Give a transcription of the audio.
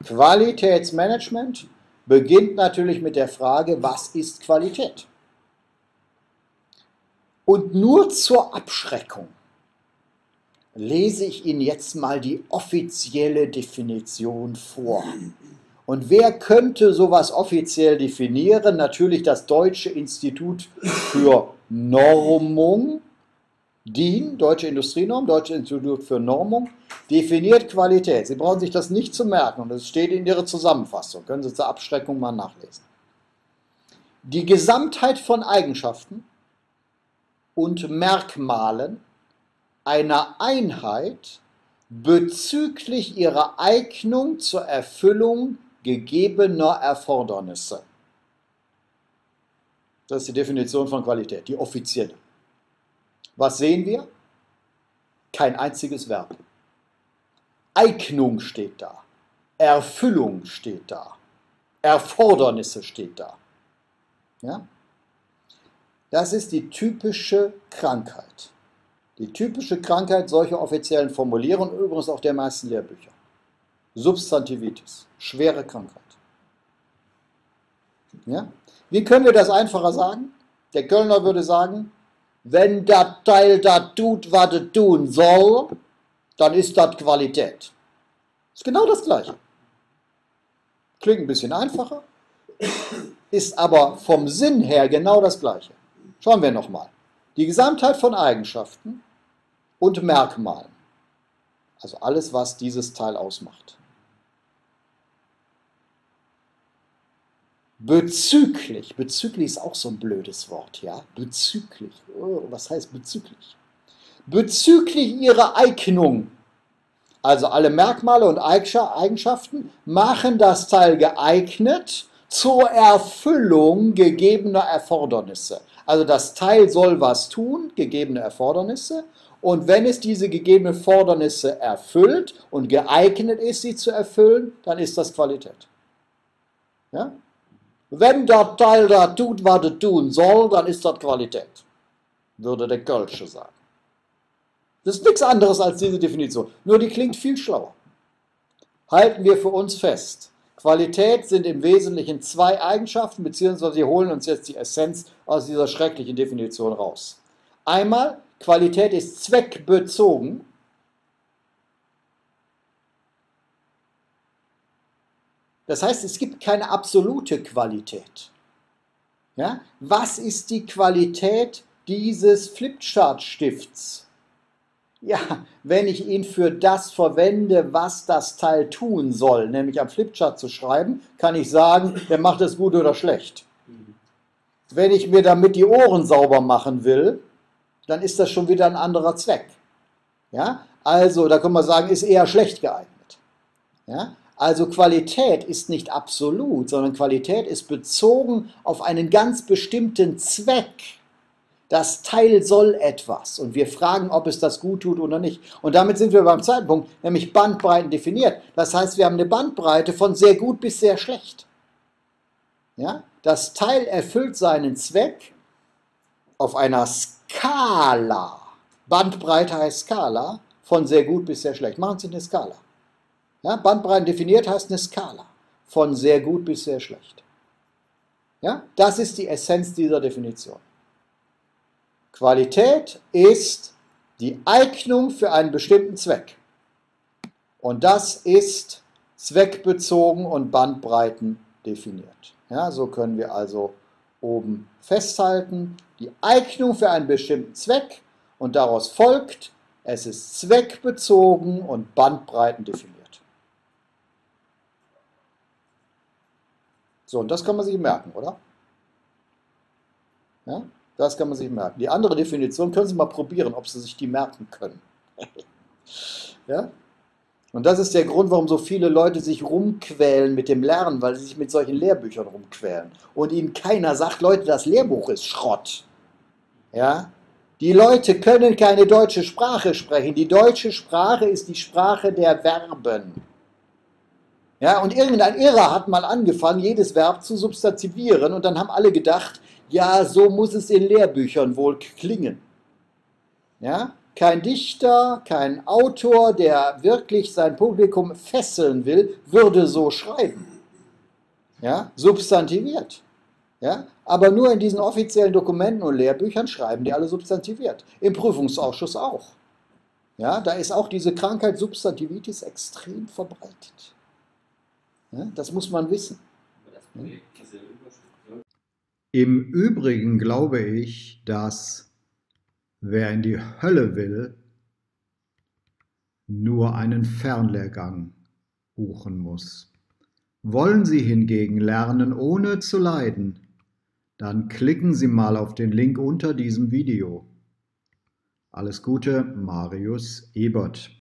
Qualitätsmanagement beginnt natürlich mit der Frage, was ist Qualität? Und nur zur Abschreckung lese ich Ihnen jetzt mal die offizielle Definition vor. Und wer könnte sowas offiziell definieren? Natürlich das Deutsche Institut für Normung, DIN, Deutsche Industrienorm, Deutsche Institut für Normung, definiert Qualität. Sie brauchen sich das nicht zu merken und es steht in Ihrer Zusammenfassung. Können Sie zur Abschreckung mal nachlesen. Die Gesamtheit von Eigenschaften und Merkmalen einer Einheit bezüglich ihrer Eignung zur Erfüllung gegebener Erfordernisse. Das ist die Definition von Qualität, die offizielle. Was sehen wir? Kein einziges Verb. Eignung steht da, Erfüllung steht da, Erfordernisse steht da. Ja? Das ist die typische Krankheit. Die typische Krankheit solcher offiziellen Formulierungen, übrigens auch der meisten Lehrbücher. Substantivitis, schwere Krankheit. Ja? Wie können wir das einfacher sagen? Der Kölner würde sagen, wenn das Teil das tut, was es tun soll, dann ist das Qualität. Ist genau das Gleiche. Klingt ein bisschen einfacher, ist aber vom Sinn her genau das Gleiche. Schauen wir nochmal. Die Gesamtheit von Eigenschaften und Merkmalen. Also alles, was dieses Teil ausmacht. Bezüglich ist auch so ein blödes Wort, ja? Bezüglich. Oh, was heißt bezüglich? Bezüglich ihrer Eignung. Also alle Merkmale und Eigenschaften machen das Teil geeignet zur Erfüllung gegebener Erfordernisse. Also das Teil soll was tun, gegebene Erfordernisse. Und wenn es diese gegebenen Erfordernisse erfüllt und geeignet ist, sie zu erfüllen, dann ist das Qualität. Ja? Wenn das Teil da tut, was es tun soll, dann ist das Qualität, würde der Kölsche sagen. Das ist nichts anderes als diese Definition, nur die klingt viel schlauer. Halten wir für uns fest, Qualität sind im Wesentlichen zwei Eigenschaften, beziehungsweise wir holen uns jetzt die Essenz aus dieser schrecklichen Definition raus. Einmal, Qualität ist zweckbezogen. Das heißt, es gibt keine absolute Qualität. Ja? Was ist die Qualität dieses Flipchart-Stifts? Ja, wenn ich ihn für das verwende, was das Teil tun soll, nämlich am Flipchart zu schreiben, kann ich sagen, der macht es gut oder schlecht. Wenn ich mir damit die Ohren sauber machen will, dann ist das schon wieder ein anderer Zweck. Ja? Also, da kann man sagen, ist eher schlecht geeignet. Ja? Also Qualität ist nicht absolut, sondern Qualität ist bezogen auf einen ganz bestimmten Zweck. Das Teil soll etwas und wir fragen, ob es das gut tut oder nicht. Und damit sind wir beim zweiten Punkt, nämlich Bandbreiten definiert. Das heißt, wir haben eine Bandbreite von sehr gut bis sehr schlecht. Ja? Das Teil erfüllt seinen Zweck auf einer Skala. Bandbreite heißt Skala, von sehr gut bis sehr schlecht. Machen Sie eine Skala. Ja? Bandbreiten definiert heißt eine Skala, von sehr gut bis sehr schlecht. Ja? Das ist die Essenz dieser Definition. Qualität ist die Eignung für einen bestimmten Zweck. Und das ist zweckbezogen und Bandbreiten definiert. Ja, so können wir also oben festhalten, die Eignung für einen bestimmten Zweck und daraus folgt, es ist zweckbezogen und Bandbreiten definiert. So, und das kann man sich merken, oder? Ja? Das kann man sich merken. Die andere Definition können Sie mal probieren, ob Sie sich die merken können. Ja? Und das ist der Grund, warum so viele Leute sich rumquälen mit dem Lernen, weil sie sich mit solchen Lehrbüchern rumquälen. Und ihnen keiner sagt, Leute, das Lehrbuch ist Schrott. Ja? Die Leute können keine deutsche Sprache sprechen. Die deutsche Sprache ist die Sprache der Verben. Ja? Und irgendein Irrer hat mal angefangen, jedes Verb zu substantivieren und dann haben alle gedacht, ja, so muss es in Lehrbüchern wohl klingen. Ja? Kein Dichter, kein Autor, der wirklich sein Publikum fesseln will, würde so schreiben. Ja? Substantiviert. Ja? Aber nur in diesen offiziellen Dokumenten und Lehrbüchern schreiben die alle substantiviert. Im Prüfungsausschuss auch. Ja? Da ist auch diese Krankheit Substantivitis extrem verbreitet. Ja? Das muss man wissen. Im Übrigen glaube ich, dass wer in die Hölle will, nur einen Fernlehrgang buchen muss. Wollen Sie hingegen lernen, ohne zu leiden, dann klicken Sie mal auf den Link unter diesem Video. Alles Gute, Marius Ebert.